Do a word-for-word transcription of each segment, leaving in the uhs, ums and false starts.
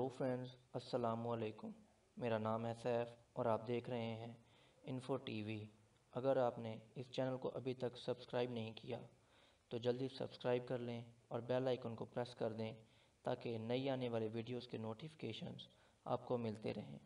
Friends, अस्सलाम वालेकुम। मेरा नाम है सैफ और आप देख रहे हैं इन्फो टीवी। अगर आपने इस चैनल को अभी तक सब्सक्राइब नहीं किया तो जल्दी सब्सक्राइब कर लें और बेल आइकन को प्रेस कर दें ताकि नई आने वाले वीडियोस के नोटिफिकेशंस आपको मिलते रहें।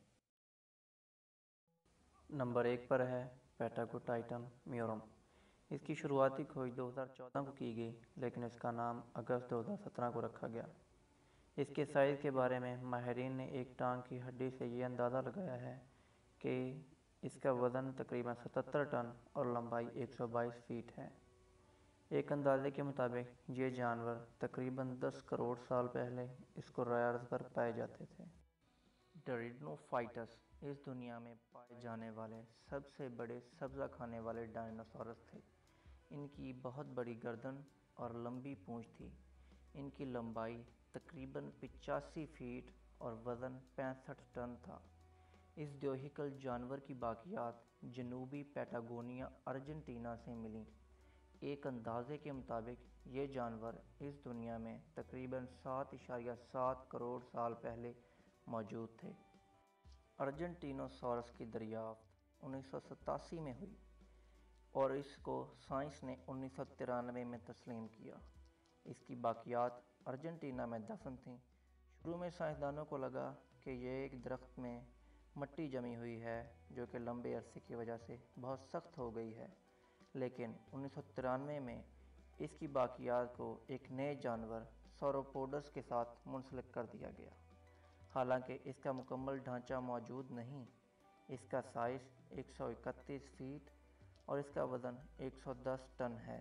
नंबर एक पर है पैटागोटाइटम म्यूरम। इसकी शुरुआती खोज दो हज़ार चौदह को की गई, लेकिन इसका नाम अगस्त दो हज़ार सत्रह को रखा गया। इसके साइज़ के बारे में माहिरीन ने एक टांग की हड्डी से ये अंदाज़ा लगाया है कि इसका वज़न तकरीबन सतहत्तर टन और लंबाई एक सौ बाईस फीट है। एक अंदाजे के मुताबिक ये जानवर तकरीबन दस करोड़ साल पहले इस कुर्राए अर्ज़ पर पाए जाते थे। टेरिडोफाइटस इस दुनिया में पाए जाने वाले सबसे बड़े सब्ज़ा खाने वाले डायनासोरस थे। इनकी बहुत बड़ी गर्दन और लंबी पूंछ थी। इनकी लंबाई तकरीबन पचासी फीट और वज़न पैंसठ टन था। इस द्योहिकल जानवर की बाकियात जनूबी पैटागोनिया अर्जेंटीना से मिली। एक अंदाजे के मुताबिक ये जानवर इस दुनिया में तकरीबन सात इशारिया सात करोड़ साल पहले मौजूद थे। अर्जेंटीनोसॉरस की दरियाफ्त उन्नीस सौ सतासी में हुई और इसको साइंस ने उन्नीस सौ तिरानवे में तस्लीम किया। इसकी बाकियात अर्जेंटीना में दफन थीं। शुरू में साइंसदानों को लगा कि यह एक दरख्त में मिट्टी जमी हुई है जो कि लंबे अरसे की वजह से बहुत सख्त हो गई है, लेकिन उन्नीस सौ तिरानवे में इसकी बाकियात को एक नए जानवर सौरोपोडस के साथ मुंसलिक कर दिया गया। हालांकि इसका मुकम्मल ढांचा मौजूद नहीं। इसका साइज़ एक सौ इकतीस फीट और इसका वज़न एक सौ दस टन है।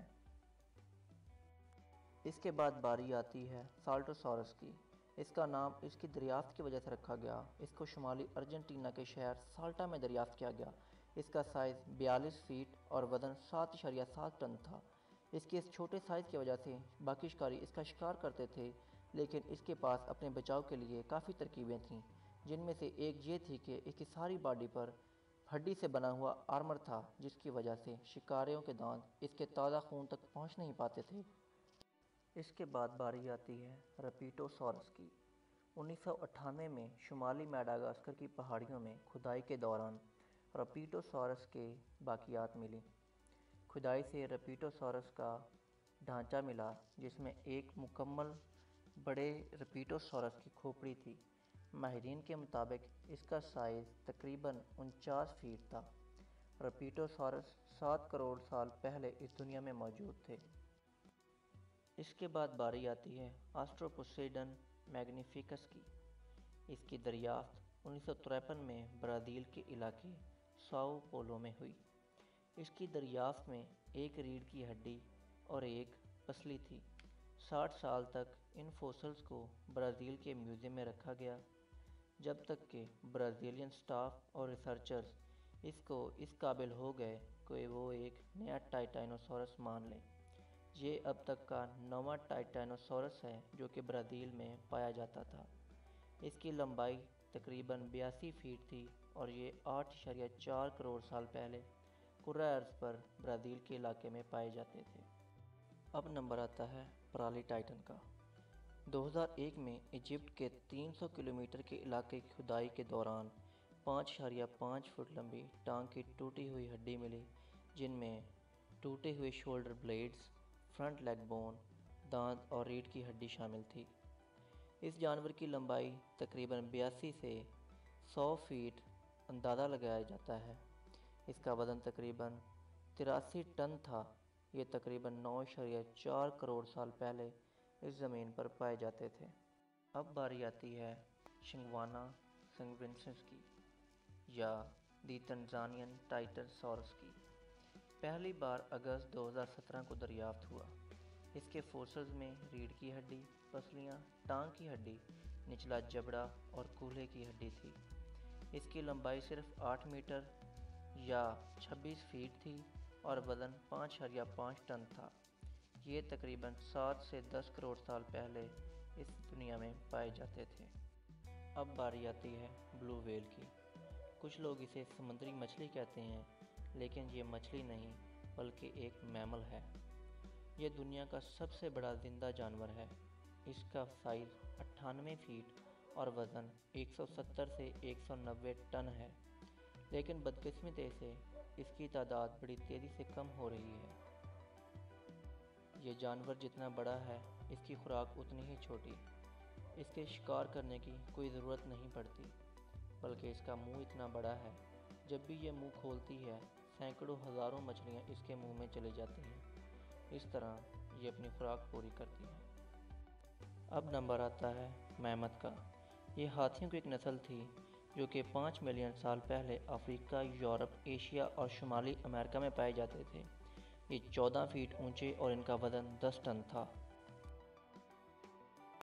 इसके बाद बारी आती है साल्टोसॉरस की। इसका नाम इसकी दरियाफ्त की वजह से रखा गया। इसको शुमाली अर्जेंटीना के शहर साल्टा में दरियाफ्त किया गया। इसका साइज़ बयालीस फीट और वज़न सात इशारिया सात टन था। इसके इस छोटे साइज़ की वजह से बाकी शिकारी इसका शिकार करते थे, लेकिन इसके पास अपने बचाव के लिए काफ़ी तरकीबें थीं, जिनमें से एक ये थी कि इसकी सारी बॉडी पर हड्डी से बना हुआ आर्मर था, जिसकी वजह से शिकारियों के दांत इसके ताज़ा खून तक पहुँच नहीं पाते थे। इसके बाद बारी आती है रपीटोसॉरस की। उन्नीस सौ अट्ठानवे में शुमाली मेडागास्कर की पहाड़ियों में खुदाई के दौरान रपीटोसॉरस के बाकियात मिली। खुदाई से रपीटोसॉरस का ढांचा मिला, जिसमें एक मुकम्मल बड़े रपीटोसॉरस की खोपड़ी थी। माहिरीन के मुताबिक इसका साइज़ तकरीबन उनचास फीट था। रपीटोसॉरस सात करोड़ साल पहले इस दुनिया में मौजूद थे। इसके बाद बारी आती है ऑस्ट्रोपोसेडन मैग्निफिकस की। इसकी दरियाफ्त उन्नीस सौ तिरपन में ब्राज़ील के इलाके साओ पोलो में हुई। इसकी दरियाफ्त में एक रीढ़ की हड्डी और एक पसली थी। साठ साल तक इन फॉसिल्स को ब्राज़ील के म्यूज़ियम में रखा गया, जब तक कि ब्राज़ीलियन स्टाफ और रिसर्चर्स इसको इस काबिल हो गए कि वो एक नया टाइटैनोसॉरस मान लें। ये अब तक का नौवां टाइटैनोसॉरस है जो कि ब्राज़ील में पाया जाता था। इसकी लंबाई तकरीबन बयासी फीट थी और ये आठ इशारिया चार करोड़ साल पहले कुर्राए अर्ज़ पर ब्राज़ील के इलाके में पाए जाते थे। अब नंबर आता है परालीटाइटन का। दो हज़ार एक में इजिप्ट के तीन सौ किलोमीटर के इलाके की खुदाई के दौरान पाँच इशारिया पाँच फुट लंबी टांग की टूटी हुई हड्डी मिली, जिनमें टूटे हुए shoulder blades, front leg bone, दांत और रीढ़ की हड्डी शामिल थी। इस जानवर की लंबाई तकरीबन बयासी से सौ फीट अंदाज़ा लगाया जाता है। इसका वज़न तकरीबन तिरासी टन था। ये तकरीबन नौ इशारिया चार करोड़ साल पहले इस ज़मीन पर पाए जाते थे। अब बारी आती है शिंगवाना संगविंसेंस की या दी तंजानियन टाइटनसॉरस की। पहली बार अगस्त दो हज़ार सत्रह को दरियाफ्त हुआ। इसके फोसिल्स में रीढ़ की हड्डी, पसलियाँ, टांग की हड्डी, निचला जबड़ा और कूल्हे की हड्डी थी। इसकी लंबाई सिर्फ आठ मीटर या छब्बीस फीट थी और वज़न पाँच इशारिया पाँच टन था। ये तकरीबन सात से दस करोड़ साल पहले इस दुनिया में पाए जाते थे। अब बारी आती है ब्लू व्हेल की। कुछ लोग इसे समुद्री मछली कहते हैं, लेकिन ये मछली नहीं बल्कि एक मैमल है। यह दुनिया का सबसे बड़ा जिंदा जानवर है। इसका साइज़ अट्ठानवे फीट اور وزن ایک سو ستر سے ایک سو نوے ٹن ہے، لیکن بدقسمتی سے اس کی تعداد بڑی تیزی سے کم ہو رہی ہے۔ یہ جانور جتنا بڑا ہے، اس کی خوراک اتنی ہی چھوٹی۔ اس کے شکار کرنے کی کوئی ضرورت نہیں پڑتی، بلکہ اس کا منہ اتنا بڑا ہے، جب بھی یہ منہ کھولتی ہے سینکڑوں ہزاروں مچھلیاں اس کے منہ میں چلی جاتی ہیں۔ اس طرح یہ اپنی خوراک پوری کرتی ہے۔ اب نمبر آتا ہے میمت کا۔ یہ ہاتھیوں کی ایک نسل تھی جو کہ پانچ ملین سال پہلے افریقہ، یورپ، ایشیا اور شمالی امریکہ میں پائے جاتے تھے۔ یہ چودہ فیٹ اونچے اور ان کا وزن دس ٹن تھا۔